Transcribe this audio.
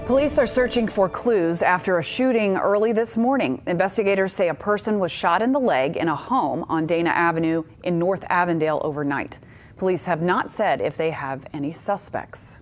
Police are searching for clues after a shooting early this morning. Investigators say a person was shot in the leg in a home on Dana Avenue in North Avondale overnight. Police have not said if they have any suspects.